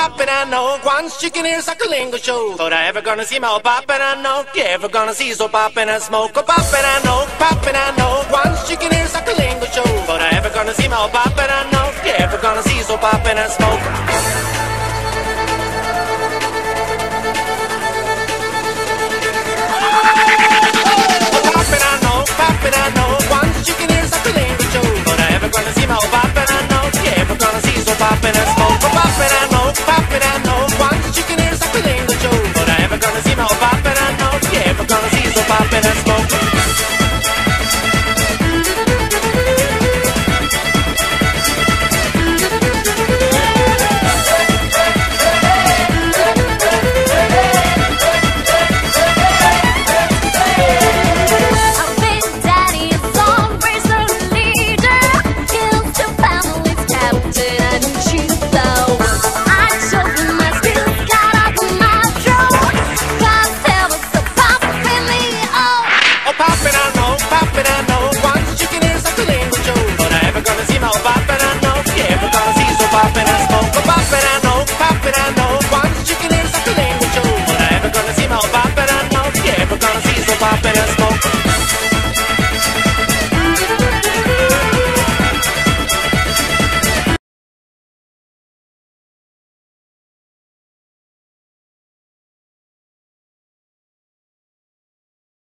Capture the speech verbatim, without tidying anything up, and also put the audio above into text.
poppin', I know. Once you can hear Sucklingo show. But I ever gonna see my poppin', I know. You ever gonna see so poppin' and smoke? Oh, poppin', I know, poppin', I know. Once you can hear Sucklingo show. But I ever gonna see my poppin', I know. You ever gonna see so poppin' and smoke? Poppin', I know, once you can hear Sucklingo show. But I ever gonna see my poppin', I know. You ever gonna see so poppin' and